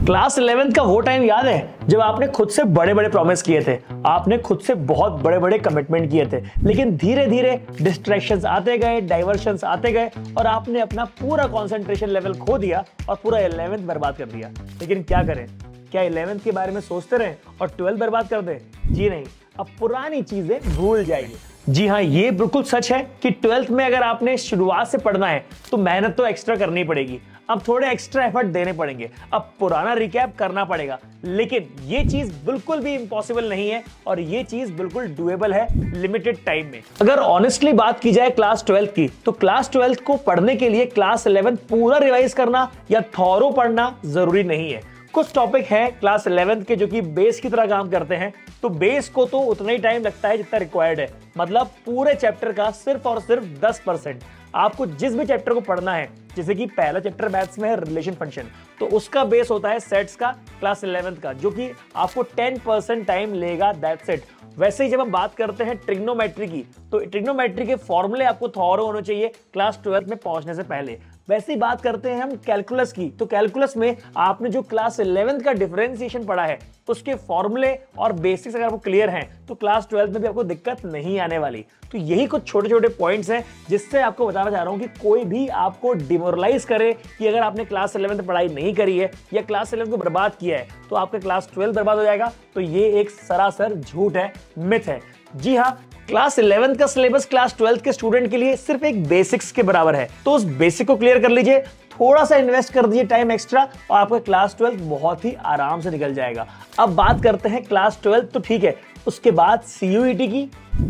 Class 11th का वो time याद है जब आपने खुद से बड़े बड़े प्रॉमिस किए थे, आपने खुद से बहुत बड़े बड़े कमिटमेंट किए थे, लेकिन धीरे धीरे डिस्ट्रैक्शंस आते गए, डाइवर्शंस आते गए और आपने अपना पूरा कंसंट्रेशन लेवल खो दिया और पूरा 11th बर्बाद कर दिया। लेकिन क्या करें, क्या 11th के बारे में सोचते रहे और 12th बर्बाद कर दे? जी नहीं, अब पुरानी चीजें भूल जाएंगे। जी हाँ, ये बिल्कुल सच है कि 12th में अगर आपने शुरुआत से पढ़ना है तो मेहनत तो एक्स्ट्रा करनी पड़ेगी, अब थोड़े एक्स्ट्रा एफर्ट देने पड़ेंगे, अब पुराना रिकैप करना पड़ेगा। लेकिन ये चीज बिल्कुल भी इम्पॉसिबल नहीं है और ये चीज बिल्कुल डुएबल है लिमिटेड टाइम में। अगर ऑनेस्टली बात की जाए क्लास 12th की, तो क्लास 12th को पढ़ने के लिए क्लास 11th पूरा रिवाइज करना या थॉरो पढ़ना जरूरी नहीं है। कुछ टॉपिक हैं क्लास 11th के जो कि बेस की तरह काम करते हैं, तो बेस को तो उतना ही टाइम लगता है जितना रिक्वायर्ड है। मतलब पूरे चैप्टर का सिर्फ और सिर्फ 10%। आपको जिस भी चैप्टर को पढ़ना है, जैसे कि पहला चैप्टर मैथ्स में है रिलेशन फंक्शन, तो उसका बेस होता है सेट्स का क्लास 11th का, जो कि आपको 10% टाइम लेगा, दैट्स इट। वैसे ही जब हम बात करते हैं ट्रिग्नोमेट्री की, तो ट्रिग्नोमेट्री के फॉर्मूले आपको थॉरो होने चाहिए क्लास 12th में पहुंचने से पहले। वैसे ही बात करते हैं हम कैलकुलस की, तो कैलकुलस में आपने जो क्लास 11th का डिफरेंशिएशन पढ़ा है, उसके फॉर्मूले और बेसिक्स अगर आपको क्लियर हैं तो क्लास 12th में भी आपको दिक्कत नहीं आने वाली। तो यही कुछ छोटे छोटे पॉइंट्स हैं जिससे आपको बताना चाह रहा हूं कि कोई भी आपको डिमोरलाइज करे कि अगर आपने क्लास 11th पढ़ाई नहीं करी है या क्लास 11th को बर्बाद किया है तो आपका क्लास 12th बर्बाद हो जाएगा, तो ये एक सरासर झूठ है, मिथ है। जी हाँ, क्लास 11th का सिलेबस क्लास 12th के स्टूडेंट के लिए सिर्फ एक बेसिक्स के बराबर है, तो उस बेसिक को क्लियर कर लीजिए, थोड़ा सा इन्वेस्ट कर दीजिए टाइम एक्स्ट्रा और आपका क्लास 12th बहुत ही आराम से निकल जाएगा। अब बात करते हैं क्लास 12th तो ठीक है, उसके बाद CUET की,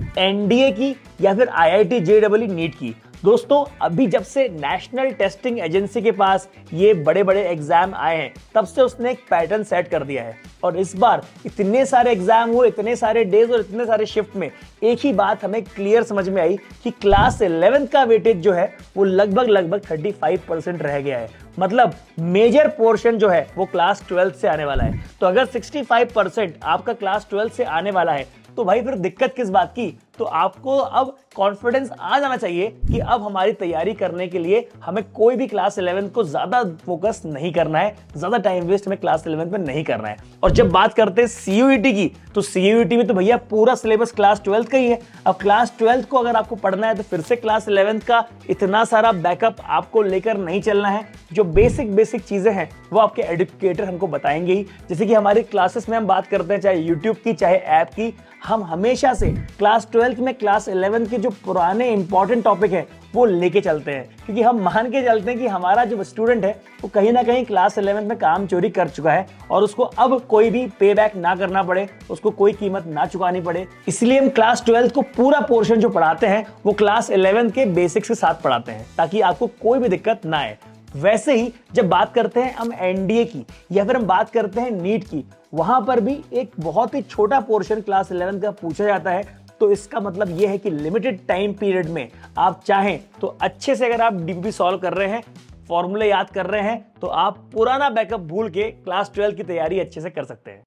NDA की या फिर IIT JEE नीट की। दोस्तों, अभी जब से नेशनल टेस्टिंग एजेंसी के पास ये बड़े बड़े एग्जाम आए हैं, तब से उसने एक पैटर्न सेट कर दिया है और इस बार इतने सारे एग्जाम हुए, इतने सारे डेज और इतने सारे शिफ्ट में एक ही बात हमें क्लियर समझ में आई कि क्लास 11th का वेटेज जो है वो लगभग 35% रह गया है। मतलब मेजर पोर्शन जो है वो क्लास 12th से आने वाला है। तो अगर 65% आपका क्लास 12th से आने वाला है तो भाई फिर दिक्कत किस बात की? तो आपको अब कॉन्फिडेंस आ जाना चाहिए कि अब हमारी तैयारी करने के लिए हमें कोई भी क्लास 11th को ज्यादा फोकस नहीं करना है, ज्यादा टाइम वेस्ट हमें क्लास 11th में नहीं करना है। और जब बात करते हैं CUET की, तो CUET में तो भैया पूरा सिलेबस क्लास 12th का ही है। अब क्लास 12th को अगर आपको पढ़ना है तो फिर से क्लास 11th का इतना सारा बैकअप आपको लेकर नहीं चलना है। जो बेसिक चीजें हैं वो आपके एजुकेटर हमको बताएंगे ही। जैसे कि हमारी क्लासेस में हम बात करते हैं, चाहे यूट्यूब की चाहे ऐप की, हम हमेशा से क्लास 12th में क्लास 11th के जो पुराने इंपॉर्टेंट टॉपिक है वो लेके चलते हैं, क्योंकि हम मान के चलते हैं कि हमारा जो स्टूडेंट है वो कहीं ना कहीं क्लास 11th में काम चोरी कर चुका है और उसको अब कोई भी पे बैक ना करना पड़े, उसको कोई कीमत ना चुकानी पड़े। इसलिए हम क्लास 12th को पूरा पोर्शन जो पढ़ाते हैं वो क्लास 11th के बेसिक्स के साथ पढ़ाते हैं, ताकि आपको कोई भी दिक्कत ना आए। वैसे ही जब बात करते हैं हम NDA की या फिर हम बात करते हैं नीट की, वहां पर भी एक बहुत ही छोटा पोर्शन क्लास 11th का पूछा जाता है। तो इसका मतलब यह है कि लिमिटेड टाइम पीरियड में आप चाहें तो अच्छे से अगर आप DPP सॉल्व कर रहे हैं, फॉर्मूले याद कर रहे हैं, तो आप पुराना बैकअप भूल के क्लास 12 की तैयारी अच्छे से कर सकते हैं।